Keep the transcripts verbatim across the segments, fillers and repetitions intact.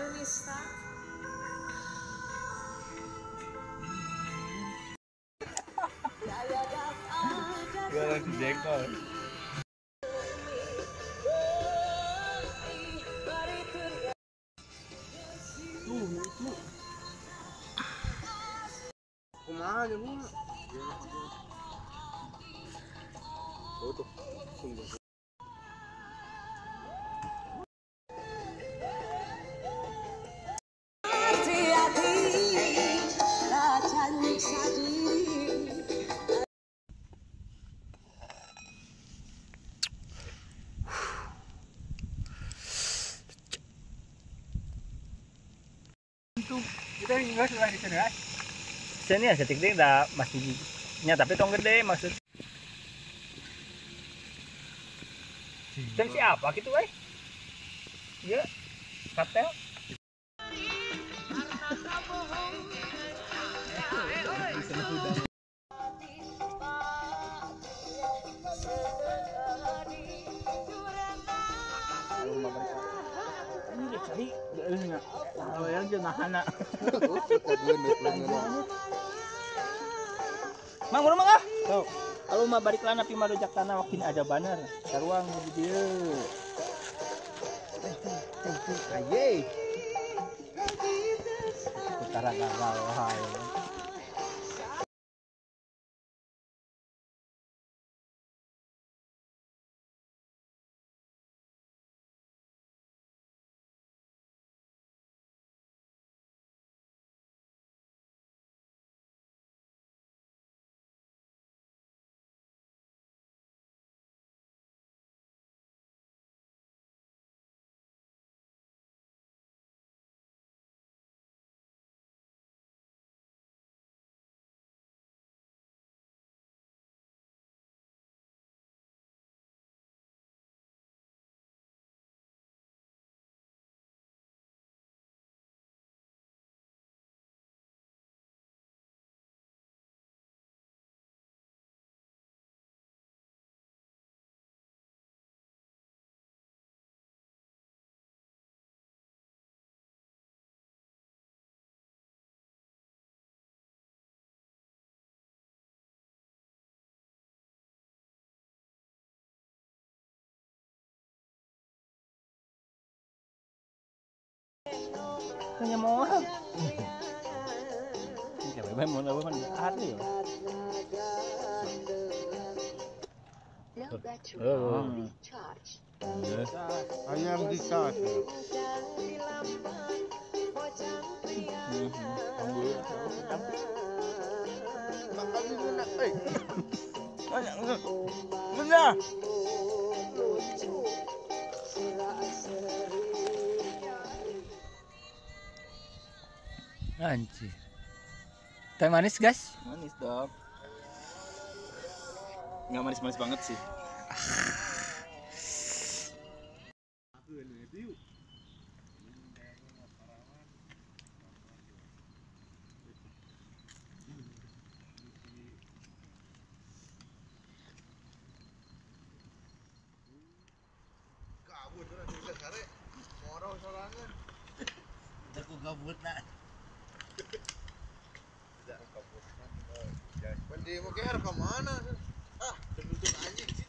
Galang si jengkol. Tuh, itu. Kumaha aja gua. Oh tuh, sungguh. Kita enggak sudah di sini guys. Sini ya setik ding dah masih nya tapi tong gede maksud. Dan siapa gitu eh? Ya, kapten. Oh yang jenahana. Mang urang mah. Tuh. Kalau mah balik lana pi mah dojak tanah wakin aja banar. Saruang di dieu. Aye. Utara gagal wae. Kanya mau. Ini kayak mau nawa man ahli ya. Oh. Ayam di charge. Benar. Anjir. Teh manis, guys? Manis dong. Nggak manis-manis banget sih. Kabut udah di sare. Moro sorangan. Aku gabut nak. Tidak kabut kan. Pendi mau ke arah mana? Ah, tertutup anjing situ.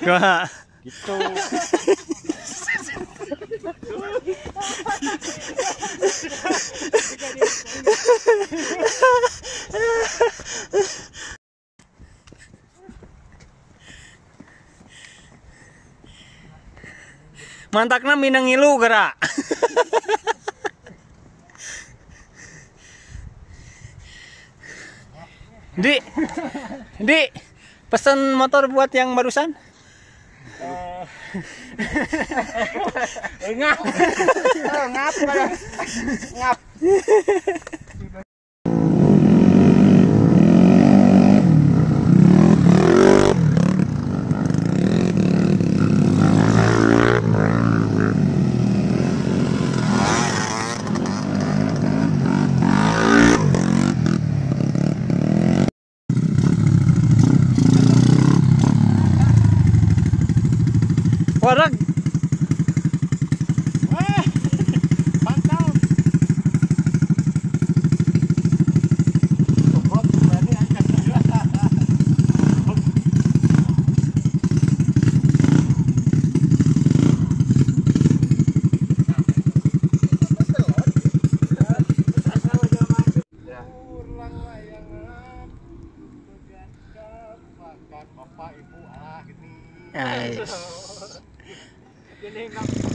Gua Gitu. mantakna minang ngilu gerak. Di, di, pesan motor buat yang barusan. Ngap. Ngap. Ngap. Warag. Wah. Mantap. Sobrang berani aja. Bapak Ibu ah gini. Nice. Gini